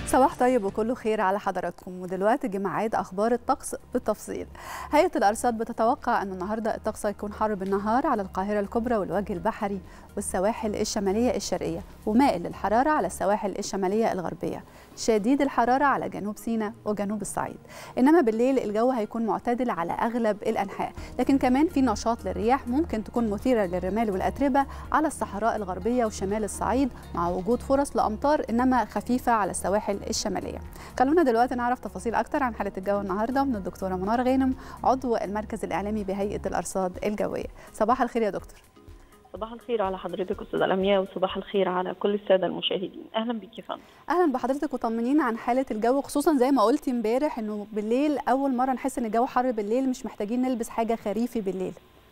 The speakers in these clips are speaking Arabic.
صباح طيب وكله خير على حضراتكم. ودلوقتي جماعات اخبار الطقس بالتفصيل. هيئه الارصاد بتتوقع ان النهارده الطقس هيكون حر بالنهار على القاهره الكبرى والوجه البحري والسواحل الشماليه الشرقيه، ومائل للحراره على السواحل الشماليه الغربيه، شديد الحراره على جنوب سيناء وجنوب الصعيد. انما بالليل الجو هيكون معتدل على اغلب الانحاء، لكن كمان في نشاط للرياح ممكن تكون مثيره للرمال والاتربه على الصحراء الغربيه وشمال الصعيد، مع وجود فرص لامطار انما خفيفه على السواحل الشماليه. خلونا دلوقتي نعرف تفاصيل اكتر عن حاله الجو النهارده من الدكتوره منار غانم، عضو المركز الاعلامي بهيئه الارصاد الجويه. صباح الخير يا دكتور. صباح الخير على حضرتك استاذه لمياء، وصباح الخير على كل الساده المشاهدين. اهلا بيك يا فندم. اهلا بحضرتك، وطمنينا عن حاله الجو، خصوصا زي ما قلتي امبارح انه بالليل اول مره نحس ان الجو حر بالليل، مش محتاجين نلبس حاجه خريفي بالليل.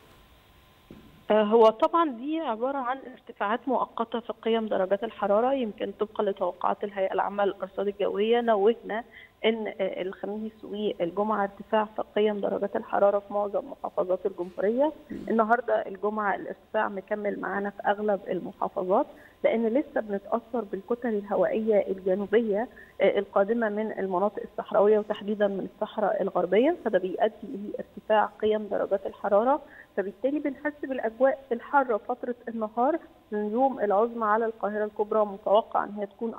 هو طبعا دي عباره عن ارتفاعات مؤقته في قيم درجات الحراره، يمكن طبقا لتوقعات الهيئه العامه للارصاد الجويه نوهنا ان الخميس والجمعه ارتفاع في قيم درجات الحراره في معظم محافظات الجمهوريه. النهارده الجمعه الارتفاع مكمل معانا في اغلب المحافظات، لان لسه بنتاثر بالكتل الهوائيه الجنوبيه القادمه من المناطق الصحراويه وتحديدا من الصحراء الغربيه، فده بيؤدي لارتفاع قيم درجات الحراره، فبالتالي بنحس بالاجواء الحاره فتره النهار. من يوم العظمى على القاهره الكبرى متوقع ان هي تكون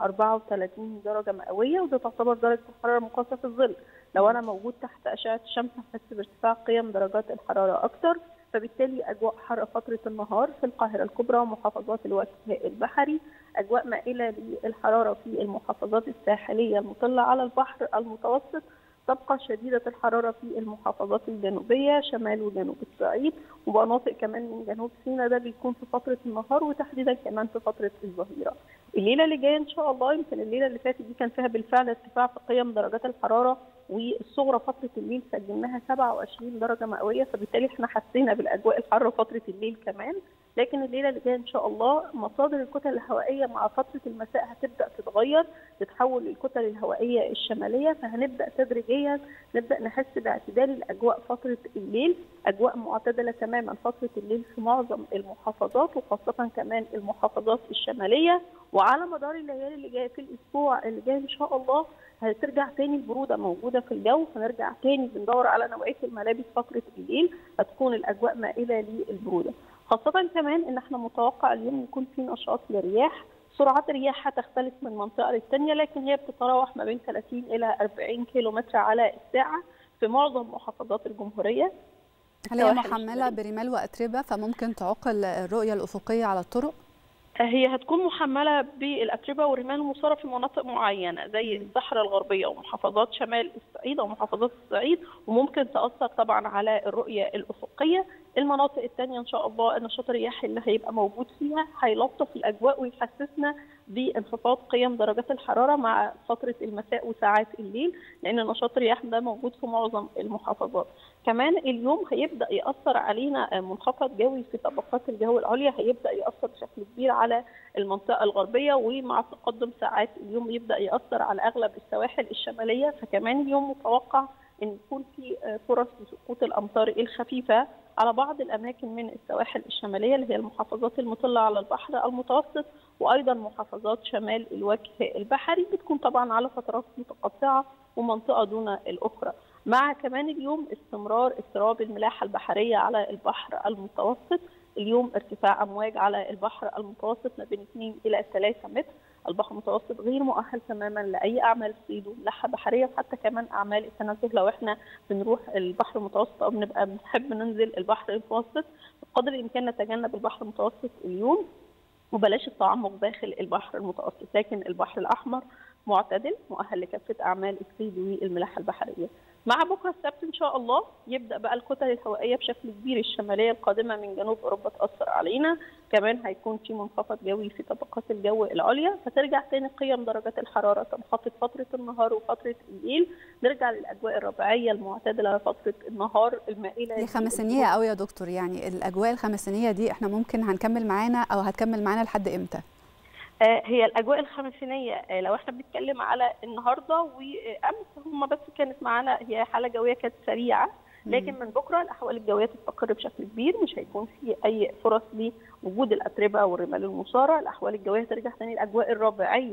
34 درجه مئويه، وده تعتبر درجه الحراره المقاسه في الظل. لو انا موجود تحت اشعه الشمس هحس بارتفاع قيم درجات الحراره اكثر، فبالتالي اجواء حاره فتره النهار في القاهره الكبرى ومحافظات الوجه البحري، اجواء مائله للحراره في المحافظات الساحليه المطله على البحر المتوسط، تبقى شديدة الحرارة في المحافظات الجنوبية شمال وجنوب الصعيد ومناطق كمان من جنوب سيناء، ده بيكون في فترة النهار وتحديدا كمان في فترة الظهيرة. الليلة اللي جاية إن شاء الله، يمكن الليلة اللي فاتت دي كان فيها بالفعل ارتفاع في قيم درجات الحرارة، والصغرى فترة الليل سجلناها 27 درجة مئوية، فبالتالي احنا حسينا بالأجواء الحارة فترة الليل كمان. لكن الليله اللي جايه ان شاء الله مصادر الكتل الهوائيه مع فتره المساء هتبدا تتغير، تتحول للكتل الهوائيه الشماليه، فهنبدا تدريجيا نبدا نحس باعتدال الاجواء فتره الليل، اجواء معتدله تماما فتره الليل في معظم المحافظات وخاصه كمان المحافظات الشماليه. وعلى مدار الليالي اللي جايه في الاسبوع اللي جاي ان شاء الله هترجع تاني البروده موجوده في الجو، فنرجع تاني بندور على نوعيه الملابس فتره الليل، هتكون الاجواء مائله للبروده. خاصة كمان ان احنا متوقع اليوم يكون في نشاط للرياح، سرعات الرياح هتختلف من منطقة للتانية، لكن هي بتتراوح ما بين 30 إلى 40 كيلومتر على الساعة في معظم محافظات الجمهورية. هل هي محملة برمال وأتربة فممكن تعوق الرؤية الأفقية على الطرق؟ هي هتكون محمله بالاتربه والرمال المثاره في مناطق معينه زي الصحراء الغربيه ومحافظات شمال الصعيد او محافظات الصعيد، وممكن تاثر طبعا على الرؤيه الافقيه. المناطق الثانيه ان شاء الله النشاط الرياحي اللي هيبقى موجود فيها هيلطف الاجواء ويحسسنا بانخفاض قيم درجات الحراره مع فتره المساء وساعات الليل، لان نشاط الرياح ده موجود في معظم المحافظات. كمان اليوم هيبدا ياثر علينا منخفض جوي في طبقات الجو العليا، هيبدا ياثر بشكل كبير على المنطقه الغربيه، ومع تقدم ساعات اليوم يبدا ياثر على اغلب السواحل الشماليه، فكمان اليوم متوقع ان يكون في فرص لسقوط الامطار الخفيفه على بعض الاماكن من السواحل الشماليه اللي هي المحافظات المطله على البحر المتوسط، وايضا محافظات شمال الوجه البحري بتكون طبعا على فترات متقطعه ومنطقه دون الاخرى. مع كمان اليوم استمرار اضطراب الملاحه البحريه على البحر المتوسط، اليوم ارتفاع امواج على البحر المتوسط ما بين 2 إلى 3 متر، البحر المتوسط غير مؤهل تماما لاي اعمال صيد وملاحه بحريه، وحتى كمان اعمال التنزه لو احنا بنروح البحر المتوسط او بنبقى بنحب ننزل البحر المتوسط، بقدر الامكان نتجنب البحر المتوسط اليوم وبلاش التعمق داخل البحر المتوسط. لكن البحر الاحمر معتدل مؤهل لكافه اعمال الصيد والملاحه البحريه. مع بكره السبت ان شاء الله يبدا بقى الكتل الهوائيه بشكل كبير الشماليه القادمه من جنوب اوروبا تاثر علينا، كمان هيكون في منخفض جوي في طبقات الجو العليا، فترجع تاني قيم درجات الحراره تنخفض فتره النهار وفتره الليل، نرجع للاجواء الربيعيه المعتدله فتره النهار المائله. دي خمسينيه قوي يا دكتور، يعني الاجواء الخمسينيه دي احنا ممكن هنكمل معانا او هتكمل معانا لحد امتى؟ هي الاجواء الخمسينيه لو احنا بنتكلم على النهارده وامس هم بس كانت معانا هي حاله جويه كانت سريعه، لكن من بكره الاحوال الجويه تستقر بشكل كبير، مش هيكون في اي فرص لوجود الاتربه والرمال المثاره، الاحوال الجويه ترجع ثاني الاجواء الربيعيه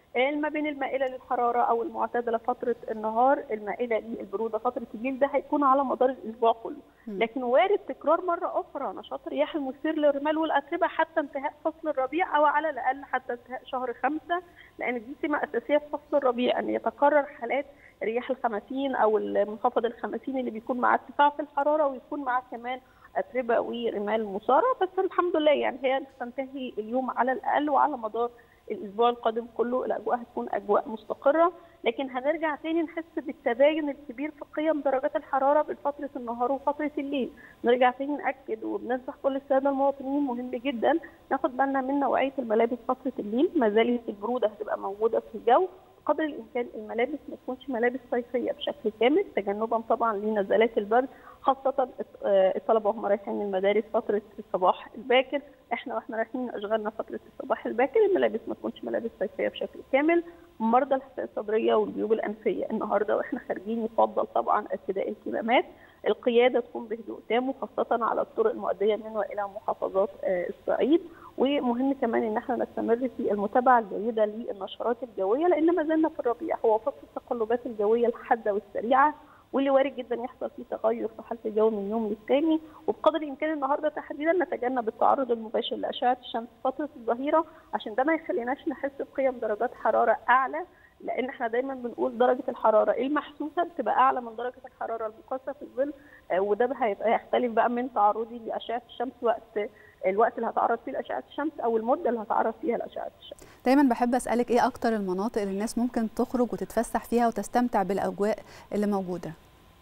ما بين المائله للحراره او المعتدله فتره النهار، المائله للبروده فتره الليل، ده هيكون على مدار الاسبوع كله. لكن وارد تكرار مره اخرى نشاط الرياح المثير للرمال والاتربه حتى انتهاء فصل الربيع، او على الاقل حتى انتهاء شهر 5، لان دي سمه اساسيه في فصل الربيع ان يتكرر حالات رياح الخمسين او المنخفض الخمسين اللي بيكون مع ارتفاع في الحراره ويكون معاه كمان اتربه ورمال مثاره. بس الحمد لله يعني هي تنتهي اليوم على الاقل، وعلى مدار الاسبوع القادم كله الاجواء هتكون اجواء مستقره. لكن هنرجع تاني نحس بالتباين الكبير في قيم درجات الحراره بين فتره النهار وفتره الليل. نرجع تاني ناكد وبننصح كل الساده المواطنين مهم جدا ناخد بالنا من نوعيه الملابس فتره الليل. ما زالت البروده هتبقى موجوده في الجو، قدر الامكان الملابس ما تكونش ملابس صيفيه بشكل كامل، تجنبا طبعا لنزلات البرد، خاصه الطلبه وهم رايحين المدارس فتره الصباح الباكر. واحنا رايحين اشغالنا فتره الصباح الباكر الملابس ما تكونش ملابس صيفيه بشكل كامل. مرضى الحساسيه الصدريه والجيوب الانفيه النهارده واحنا خارجين يفضل طبعا ارتداء الكمامات، القياده تكون بهدوء تام وخاصه على الطرق المؤديه من والى محافظات الصعيد. ومهم كمان ان احنا نستمر في المتابعه الجيده للنشرات الجويه، لان ما زلنا في الربيع، هو فصل التقلبات الجويه الحاده والسريعه واللي وارد جدا يحصل فيه تغير في حاله الجو من يوم للتاني. وبقدر الامكان النهارده تحديدا نتجنب التعرض المباشر لاشعه الشمس فتره الظهيره، عشان ده ما يخليناش نحس بقيم درجات حراره اعلى، لان احنا دايما بنقول درجه الحراره المحسوسه بتبقى اعلى من درجه الحراره المقاسه في الظل، وده هيختلف بقى من تعرضي لاشعه الشمس الوقت اللي هتعرض فيه لاشعه الشمس او المده اللي هتعرض فيها لاشعه الشمس. دايما بحب اسالك ايه اكتر المناطق اللي الناس ممكن تخرج وتتفسح فيها وتستمتع بالاجواء اللي موجوده؟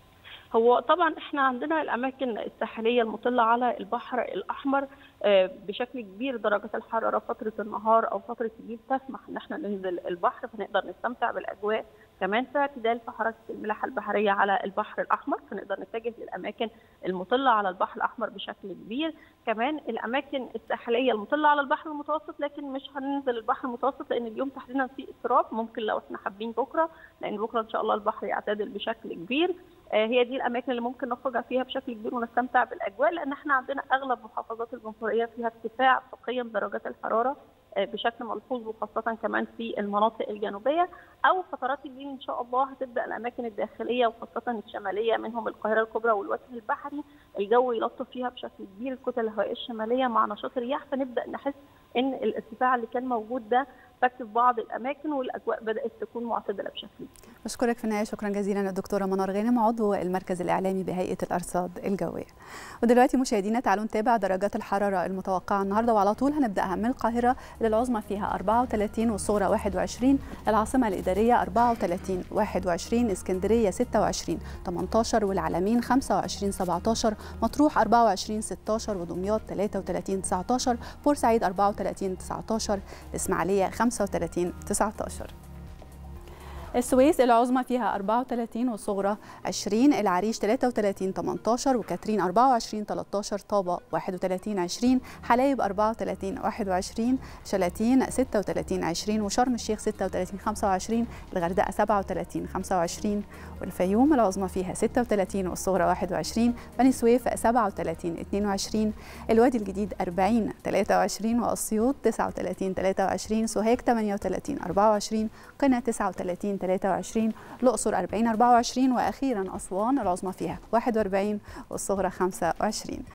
هو طبعا احنا عندنا الاماكن الساحليه المطله على البحر الاحمر بشكل كبير درجه الحراره فتره النهار او فتره الليل تسمح ان احنا ننزل البحر، فنقدر نستمتع بالاجواء. كمان في اعتدال في حركه الملاحه البحريه على البحر الاحمر، فنقدر نتجه للاماكن المطله على البحر الاحمر بشكل كبير. كمان الاماكن الساحليه المطله على البحر المتوسط، لكن مش هننزل البحر المتوسط لان اليوم تحديدا فيه اضطراب، ممكن لو احنا حابين بكره، لان بكره ان شاء الله البحر يعتدل بشكل كبير. هي دي الاماكن اللي ممكن نخرج فيها بشكل كبير ونستمتع بالاجواء، لان احنا عندنا اغلب محافظات الجمهوريه فيها ارتفاع في قيم درجات الحراره بشكل ملحوظ، وخاصه كمان في المناطق الجنوبيه. او فترات الليل ان شاء الله هتبدا الاماكن الداخليه وخاصه الشماليه منهم القاهره الكبرى والوجه البحري الجو يلطف فيها بشكل كبير الكتل الهوائيه الشماليه مع نشاط الرياح، فنبدا نحس ان الارتفاع اللي كان موجود ده فك في بعض الاماكن والاجواء بدات تكون معتدله بشكل كبير. بشكرك في النهايه شكرا جزيلا الدكتوره منار غانم عضو المركز الاعلامي بهيئه الارصاد الجويه. ودلوقتي مشاهدينا تعالوا نتابع درجات الحراره المتوقعه النهارده، وعلى طول هنبداها من القاهره للعظمى فيها 34 والصغرى 21، العاصمه الاداريه 34 21، اسكندريه 26 18، والعلمين 25 17، مطروح 24 16، ودمياط 33 19، بورسعيد 34 19، الاسماعيليه 35 19. السويس العظمى فيها 34 والصغرى 20، العريش 33 18، وكاترين 24 13، طابة 31 20، حلايب 34 21، شلاتين 36 20، وشرم الشيخ 36 25، الغردقة 37 25، والفيوم العظمى فيها 36 والصغرى 21، بني سويف 37 22، الوادي الجديد 40 23، وأسيوط 39 23، سوهاج 38 24، قنا 39 23، الأقصر 40 24، وأخيرا أسوان العظمى فيها 41 والصغرى 25.